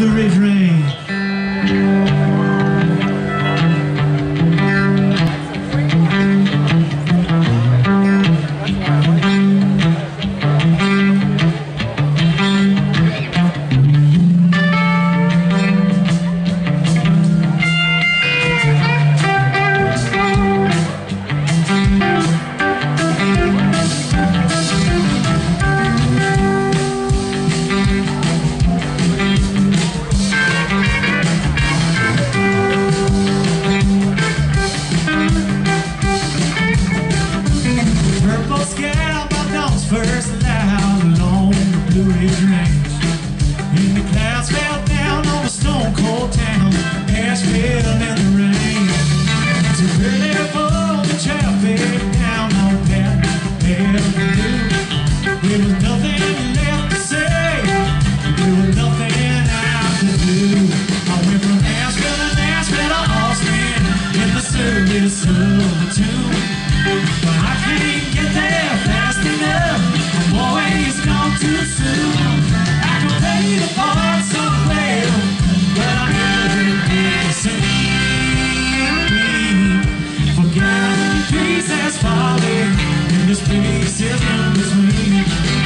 Blue Ridge Range. First loud along the Blue Ridge Range, and the clouds fell down on the stone cold town, Asheville in the rain. To really pull the traffic down on that avenue, there was nothing left to say, there was nothing I could do. I went from Asheville to Austin in the service of the tune, but I can't get there fast enough. I'm always gone too soon. I can play the part so well, but I never did the same. Forgotten pieces falling, and this place is in between.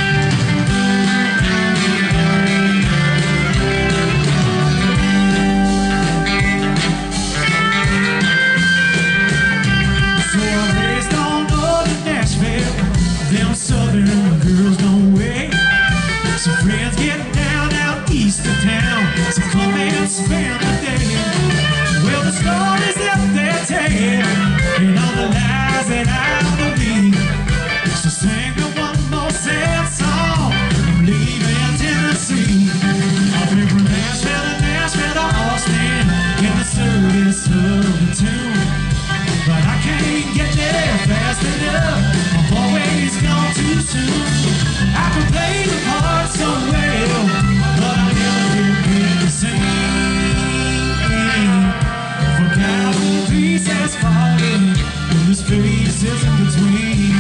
Them southern girls don't wait. Some friends get down out east of town, so come and spend the day. Well, the stories that they tell and all the lies that I believe. So sing me one more sad song, I'm leaving Tennessee. I've been from Nashville to Austin in the service of the tune, but I can't get there fast enough. I'm always gone too soon. I can play the part so well, but I never did the same. Forgotten pieces falling, and the spaces in between.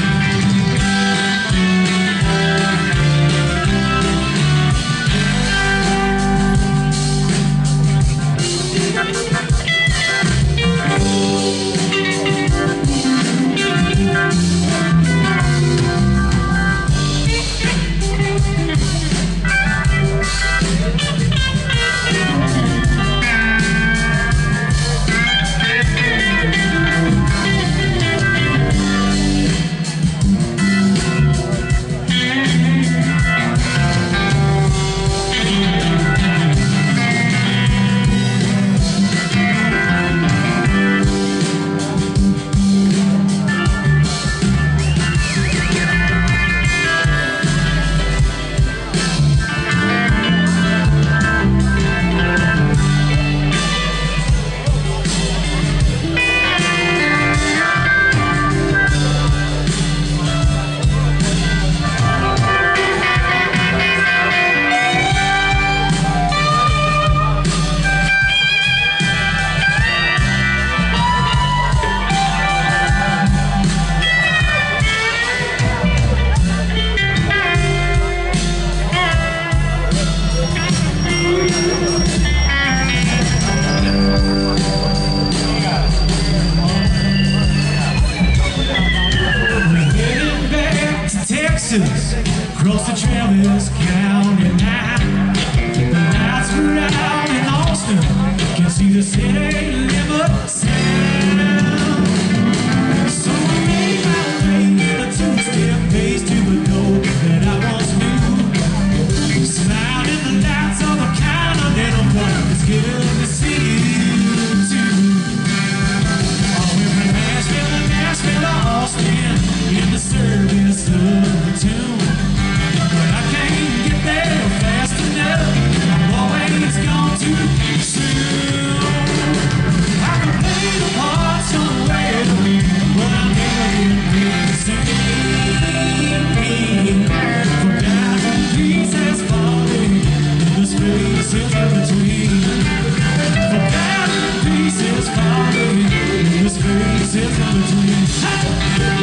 Across the Travis County line, the lights were out in Austin, can see the city limit sound. So I made my way in a two-step pace to the goal that I once knew. Smiled in the lights of a Continental bar, it's good to see you too. Oh, we're from Nashville to Austin in the service of the tune. Pieces falling, this place is in between.